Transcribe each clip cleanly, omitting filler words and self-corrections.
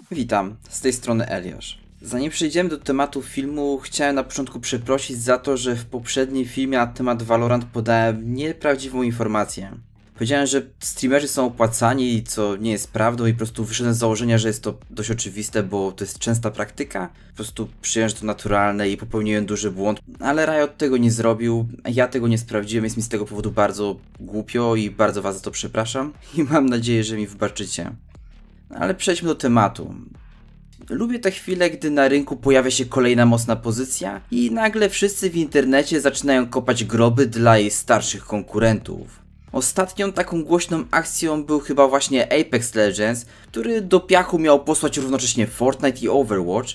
Witam, z tej strony Eliasz. Zanim przejdziemy do tematu filmu, chciałem na początku przeprosić za to, że w poprzednim filmie na temat Valorant podałem nieprawdziwą informację. Powiedziałem, że streamerzy są opłacani, co nie jest prawdą i po prostu wyszedłem z założenia, że jest to dość oczywiste, bo to jest częsta praktyka. Po prostu przyjąłem, że to naturalne i popełniłem duży błąd, ale Riot tego nie zrobił, ja tego nie sprawdziłem, jest mi z tego powodu bardzo głupio i bardzo was za to przepraszam i mam nadzieję, że mi wybaczycie. Ale przejdźmy do tematu. Lubię te chwile, gdy na rynku pojawia się kolejna mocna pozycja i nagle wszyscy w internecie zaczynają kopać groby dla jej starszych konkurentów. Ostatnią taką głośną akcją był chyba właśnie Apex Legends, który do piachu miał posłać równocześnie Fortnite i Overwatch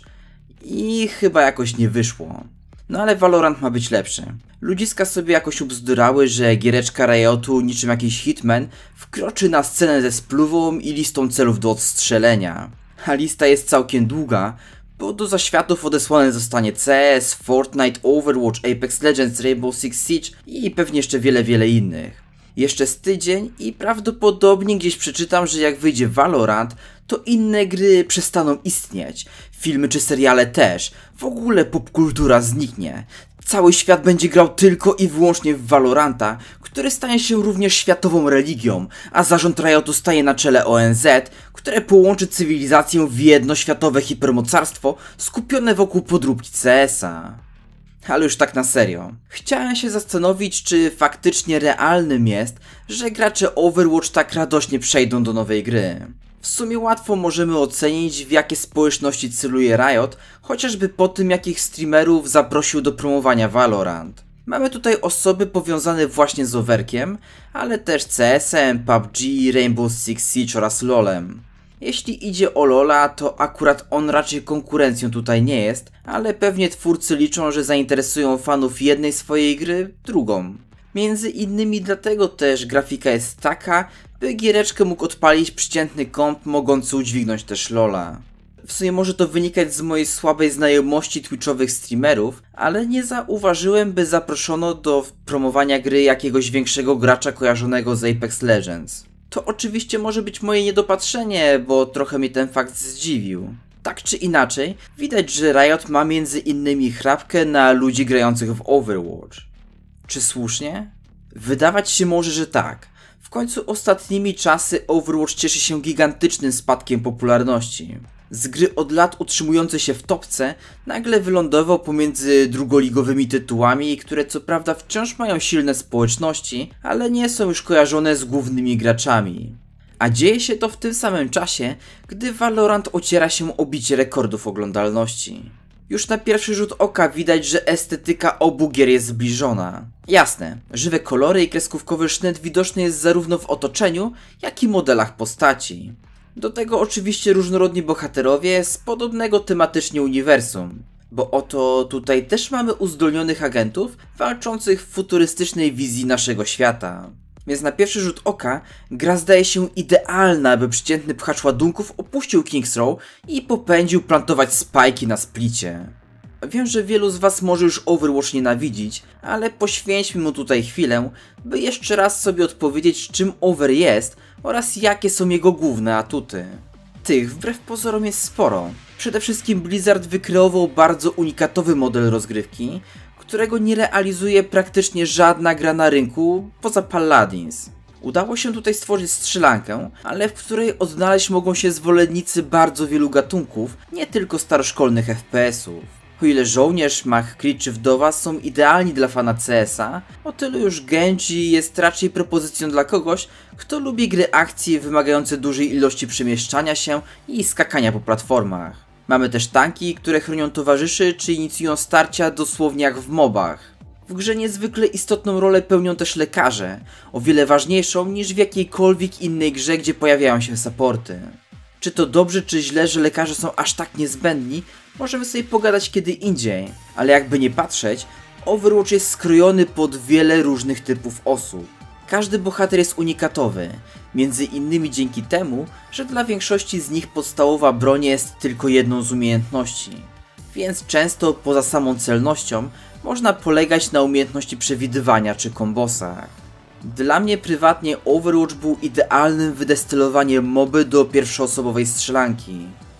i chyba jakoś nie wyszło. No ale Valorant ma być lepszy. Ludziska sobie jakoś ubzdurały, że giereczka Riotu niczym jakiś hitman wkroczy na scenę ze spluwą i listą celów do odstrzelenia. A lista jest całkiem długa, bo do zaświatów odesłane zostanie CS, Fortnite, Overwatch, Apex Legends, Rainbow Six Siege i pewnie jeszcze wiele innych. Jeszcze z tydzień i prawdopodobnie gdzieś przeczytam, że jak wyjdzie Valorant, to inne gry przestaną istnieć. Filmy czy seriale też. W ogóle popkultura zniknie. Cały świat będzie grał tylko i wyłącznie w Valoranta, który stanie się również światową religią, a zarząd Riotu staje na czele ONZ, które połączy cywilizację w jedno światowe hipermocarstwo skupione wokół podróbki CS-a. Ale już tak na serio. Chciałem się zastanowić, czy faktycznie realnym jest, że gracze Overwatch tak radośnie przejdą do nowej gry. W sumie łatwo możemy ocenić, w jakie społeczności celuje Riot, chociażby po tym, jakich streamerów zaprosił do promowania Valorant. Mamy tutaj osoby powiązane właśnie z Overkiem, ale też CS-em, PUBG, Rainbow Six Siege oraz LoLem. Jeśli idzie o LoLa, to akurat on raczej konkurencją tutaj nie jest, ale pewnie twórcy liczą, że zainteresują fanów jednej swojej gry drugą. Między innymi dlatego też grafika jest taka, by giereczkę mógł odpalić przeciętny komp mogący udźwignąć też LoLa. W sumie może to wynikać z mojej słabej znajomości twitchowych streamerów, ale nie zauważyłem, by zaproszono do promowania gry jakiegoś większego gracza kojarzonego z Apex Legends. To oczywiście może być moje niedopatrzenie, bo trochę mnie ten fakt zdziwił. Tak czy inaczej, widać, że Riot ma między innymi chrapkę na ludzi grających w Overwatch. Czy słusznie? Wydawać się może, że tak. W końcu ostatnimi czasy Overwatch cieszy się gigantycznym spadkiem popularności. Z gry od lat utrzymującej się w topce nagle wylądował pomiędzy drugoligowymi tytułami, które co prawda wciąż mają silne społeczności, ale nie są już kojarzone z głównymi graczami. A dzieje się to w tym samym czasie, gdy Valorant ociera się o bicie rekordów oglądalności. Już na pierwszy rzut oka widać, że estetyka obu gier jest zbliżona. Jasne, żywe kolory i kreskówkowy sznyt widoczny jest zarówno w otoczeniu, jak i modelach postaci. Do tego oczywiście różnorodni bohaterowie z podobnego tematycznie uniwersum. Bo oto tutaj też mamy uzdolnionych agentów walczących w futurystycznej wizji naszego świata. Więc na pierwszy rzut oka gra zdaje się idealna, by przeciętny pchacz ładunków opuścił King's Row i popędził plantować spajki na splicie. Wiem, że wielu z was może już Overwatch nienawidzić, ale poświęćmy mu tutaj chwilę, by jeszcze raz sobie odpowiedzieć, czym Over jest oraz jakie są jego główne atuty. Tych wbrew pozorom jest sporo. Przede wszystkim Blizzard wykreował bardzo unikatowy model rozgrywki, którego nie realizuje praktycznie żadna gra na rynku poza Paladins. Udało się tutaj stworzyć strzelankę, ale w której odnaleźć mogą się zwolennicy bardzo wielu gatunków, nie tylko staroszkolnych FPS-ów. O ile żołnierz, mag, Creed czy wdowa są idealni dla fana CS-a, o tyle już Genji jest raczej propozycją dla kogoś, kto lubi gry akcji wymagające dużej ilości przemieszczania się i skakania po platformach. Mamy też tanki, które chronią towarzyszy czy inicjują starcia dosłownie jak w mobach. W grze niezwykle istotną rolę pełnią też lekarze, o wiele ważniejszą niż w jakiejkolwiek innej grze, gdzie pojawiają się supporty. Czy to dobrze czy źle, że lekarze są aż tak niezbędni, możemy sobie pogadać kiedy indziej, ale jakby nie patrzeć, Overwatch jest skrojony pod wiele różnych typów osób. Każdy bohater jest unikatowy, między innymi dzięki temu, że dla większości z nich podstawowa broń jest tylko jedną z umiejętności. Więc często poza samą celnością można polegać na umiejętności przewidywania czy kombosach. Dla mnie prywatnie Overwatch był idealnym wydestylowaniem moby do pierwszoosobowej strzelanki.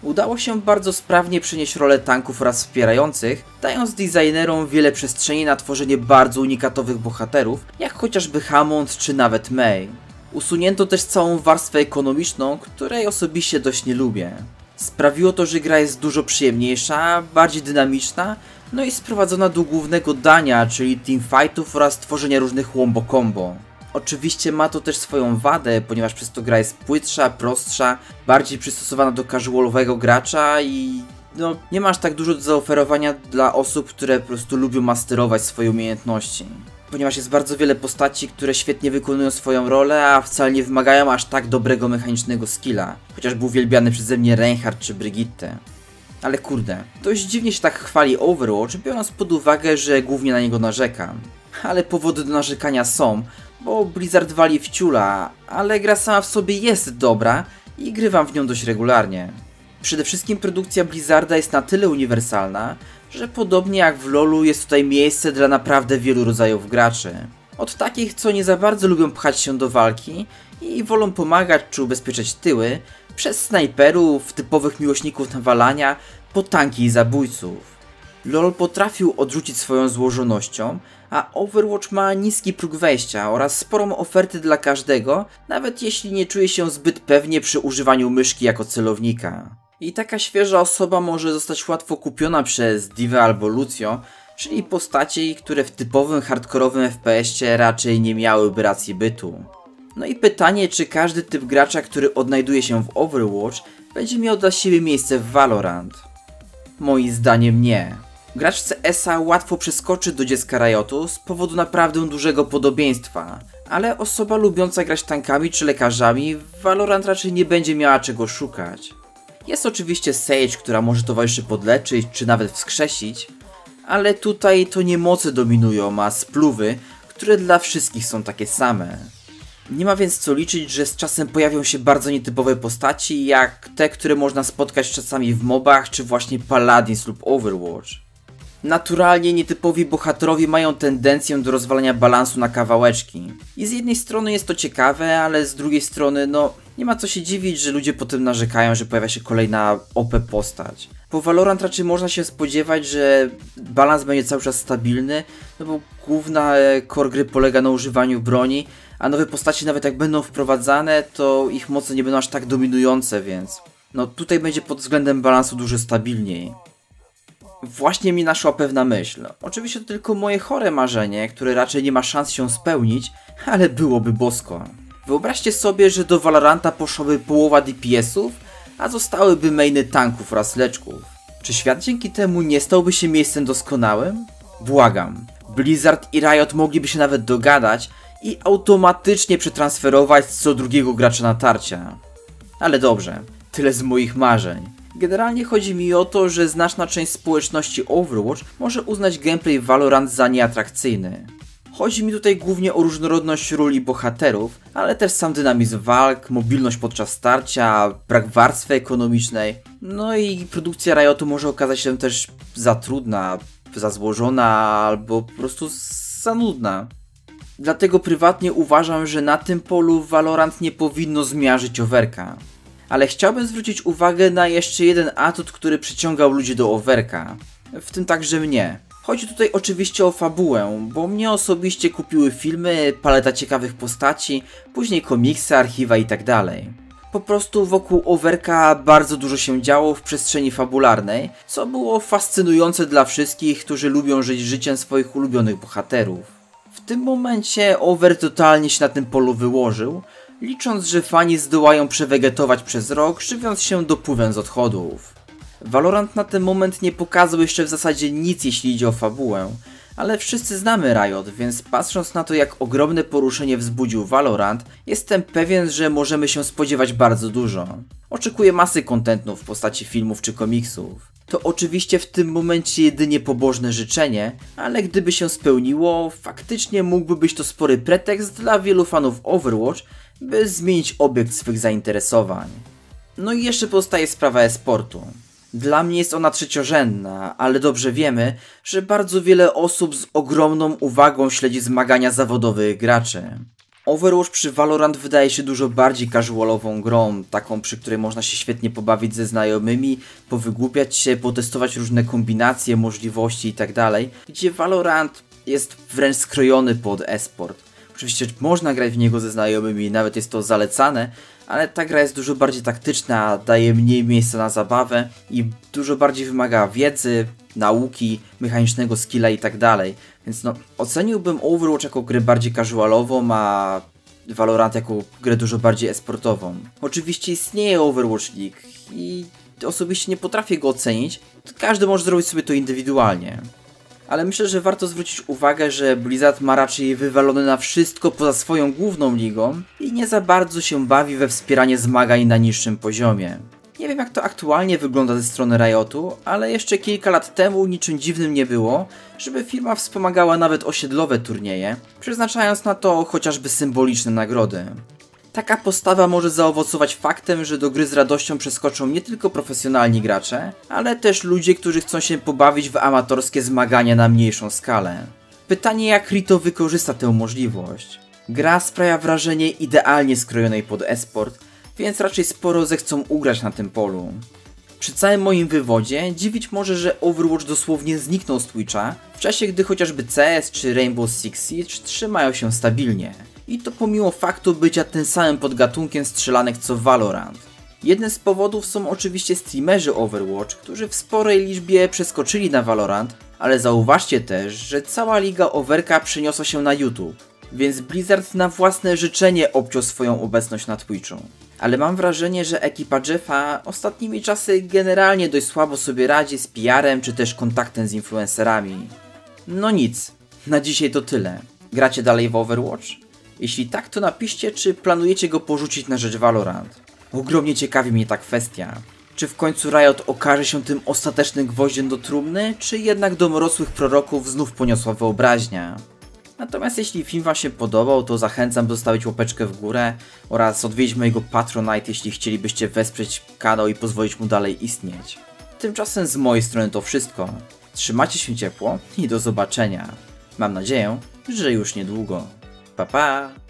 Udało się bardzo sprawnie przenieść rolę tanków oraz wspierających, dając designerom wiele przestrzeni na tworzenie bardzo unikatowych bohaterów, jak chociażby Hammond czy nawet May. Usunięto też całą warstwę ekonomiczną, której osobiście dość nie lubię. Sprawiło to, że gra jest dużo przyjemniejsza, bardziej dynamiczna, no i sprowadzona do głównego dania, czyli teamfightów oraz tworzenia różnych wombo combo. Oczywiście ma to też swoją wadę, ponieważ przez to gra jest płytsza, prostsza, bardziej przystosowana do casualowego gracza i no nie masz tak dużo do zaoferowania dla osób, które po prostu lubią masterować swoje umiejętności. Ponieważ jest bardzo wiele postaci, które świetnie wykonują swoją rolę, a wcale nie wymagają aż tak dobrego mechanicznego skilla. Chociażby uwielbiany przeze mnie Reinhardt czy Brigitte. Ale kurde, dość dziwnie się tak chwali Overwatch, biorąc pod uwagę, że głównie na niego narzekam. Ale powody do narzekania są, bo Blizzard wali w ciula, ale gra sama w sobie jest dobra i grywam w nią dość regularnie. Przede wszystkim produkcja Blizzarda jest na tyle uniwersalna, że podobnie jak w LoLu jest tutaj miejsce dla naprawdę wielu rodzajów graczy. Od takich, co nie za bardzo lubią pchać się do walki i wolą pomagać czy ubezpieczać tyły, przez snajperów, typowych miłośników nawalania, po tanki i zabójców. LoL potrafił odrzucić swoją złożonością, a Overwatch ma niski próg wejścia oraz sporą ofertę dla każdego, nawet jeśli nie czuje się zbyt pewnie przy używaniu myszki jako celownika. I taka świeża osoba może zostać łatwo kupiona przez Divę albo Lucio, czyli postaci, które w typowym hardkorowym FPS-cie raczej nie miałyby racji bytu. No i pytanie, czy każdy typ gracza, który odnajduje się w Overwatch, będzie miał dla siebie miejsce w Valorant? Moim zdaniem nie. Gracz CS-a łatwo przeskoczy do dziecka Riotu z powodu naprawdę dużego podobieństwa, ale osoba lubiąca grać tankami czy lekarzami w Valorant raczej nie będzie miała czego szukać. Jest oczywiście Sage, która może towarzyszy podleczyć czy nawet wskrzesić, ale tutaj to nie moce dominują, a spluwy, które dla wszystkich są takie same. Nie ma więc co liczyć, że z czasem pojawią się bardzo nietypowe postaci, jak te, które można spotkać czasami w mobach, czy właśnie Paladins lub Overwatch. Naturalnie nietypowi bohaterowie mają tendencję do rozwalania balansu na kawałeczki. I z jednej strony jest to ciekawe, ale z drugiej strony no nie ma co się dziwić, że ludzie potem narzekają, że pojawia się kolejna OP postać. Po Valorant raczej można się spodziewać, że balans będzie cały czas stabilny, no bo główna core gry polega na używaniu broni, a nowe postacie nawet jak będą wprowadzane, to ich moce nie będą aż tak dominujące, więc no tutaj będzie pod względem balansu dużo stabilniej. Właśnie mi naszła pewna myśl. Oczywiście to tylko moje chore marzenie, które raczej nie ma szans się spełnić, ale byłoby bosko. Wyobraźcie sobie, że do Valoranta poszłaby połowa DPS-ów, a zostałyby mainy tanków oraz leczków. Czy świat dzięki temu nie stałby się miejscem doskonałym? Błagam. Blizzard i Riot mogliby się nawet dogadać i automatycznie przetransferować co drugiego gracza natarcia. Ale dobrze, tyle z moich marzeń. Generalnie chodzi mi o to, że znaczna część społeczności Overwatch może uznać gameplay Valorant za nieatrakcyjny. Chodzi mi tutaj głównie o różnorodność ról i bohaterów, ale też sam dynamizm walk, mobilność podczas starcia, brak warstwy ekonomicznej. No i produkcja Riotu może okazać się też za trudna, za złożona albo po prostu za nudna. Dlatego prywatnie uważam, że na tym polu Valorant nie powinno zmiażdżyć Overka. Ale chciałbym zwrócić uwagę na jeszcze jeden atut, który przyciągał ludzi do Overka. W tym także mnie. Chodzi tutaj oczywiście o fabułę, bo mnie osobiście kupiły filmy, paleta ciekawych postaci, później komiksy, archiwa itd. Po prostu wokół Overka bardzo dużo się działo w przestrzeni fabularnej, co było fascynujące dla wszystkich, którzy lubią żyć życiem swoich ulubionych bohaterów. W tym momencie Over totalnie się na tym polu wyłożył, licząc, że fani zdołają przewegetować przez rok, żywiąc się dopływem z odchodów. Valorant na ten moment nie pokazał jeszcze w zasadzie nic, jeśli idzie o fabułę, ale wszyscy znamy Riot, więc patrząc na to, jak ogromne poruszenie wzbudził Valorant, jestem pewien, że możemy się spodziewać bardzo dużo. Oczekuję masy kontentów w postaci filmów czy komiksów. To oczywiście w tym momencie jedynie pobożne życzenie, ale gdyby się spełniło, faktycznie mógłby być to spory pretekst dla wielu fanów Overwatch, by zmienić obiekt swych zainteresowań. No i jeszcze pozostaje sprawa e-sportu. Dla mnie jest ona trzeciorzędna, ale dobrze wiemy, że bardzo wiele osób z ogromną uwagą śledzi zmagania zawodowych graczy. Overwatch przy Valorant wydaje się dużo bardziej casualową grą, taką przy której można się świetnie pobawić ze znajomymi, powygłupiać się, potestować różne kombinacje, możliwości itd. Gdzie Valorant jest wręcz skrojony pod e-sport. Oczywiście można grać w niego ze znajomymi, nawet jest to zalecane, ale ta gra jest dużo bardziej taktyczna, daje mniej miejsca na zabawę i dużo bardziej wymaga wiedzy, nauki, mechanicznego skilla itd. Więc no, oceniłbym Overwatch jako grę bardziej casualową, a Valorant jako grę dużo bardziej e-sportową. Oczywiście istnieje Overwatch League i osobiście nie potrafię go ocenić, każdy może zrobić sobie to indywidualnie. Ale myślę, że warto zwrócić uwagę, że Blizzard ma raczej wywalone na wszystko poza swoją główną ligą i nie za bardzo się bawi we wspieranie zmagań na niższym poziomie. Nie wiem, jak to aktualnie wygląda ze strony Riotu, ale jeszcze kilka lat temu niczym dziwnym nie było, żeby firma wspomagała nawet osiedlowe turnieje, przeznaczając na to chociażby symboliczne nagrody. Taka postawa może zaowocować faktem, że do gry z radością przeskoczą nie tylko profesjonalni gracze, ale też ludzie, którzy chcą się pobawić w amatorskie zmagania na mniejszą skalę. Pytanie, jak Rito wykorzysta tę możliwość. Gra sprawia wrażenie idealnie skrojonej pod e-sport, więc raczej sporo zechcą ugrać na tym polu. Przy całym moim wywodzie dziwić może, że Overwatch dosłownie zniknął z Twitcha, w czasie gdy chociażby CS czy Rainbow Six Siege trzymają się stabilnie. I to pomimo faktu bycia tym samym podgatunkiem strzelanek co Valorant. Jednym z powodów są oczywiście streamerzy Overwatch, którzy w sporej liczbie przeskoczyli na Valorant, ale zauważcie też, że cała liga Overka przeniosła się na YouTube, więc Blizzard na własne życzenie obciął swoją obecność na Twitchu. Ale mam wrażenie, że ekipa Jeffa ostatnimi czasy generalnie dość słabo sobie radzi z PR-em czy też kontaktem z influencerami. No nic, na dzisiaj to tyle. Gracie dalej w Overwatch? Jeśli tak, to napiszcie, czy planujecie go porzucić na rzecz Valorant. Ogromnie ciekawi mnie ta kwestia. Czy w końcu Riot okaże się tym ostatecznym gwoździem do trumny, czy jednak domorosłych proroków znów poniosła wyobraźnia? Natomiast jeśli film wam się podobał, to zachęcam do zostawić łapeczkę w górę oraz odwiedzić mojego Patronite, jeśli chcielibyście wesprzeć kanał i pozwolić mu dalej istnieć. Tymczasem z mojej strony to wszystko. Trzymajcie się ciepło i do zobaczenia. Mam nadzieję, że już niedługo. Pa pa!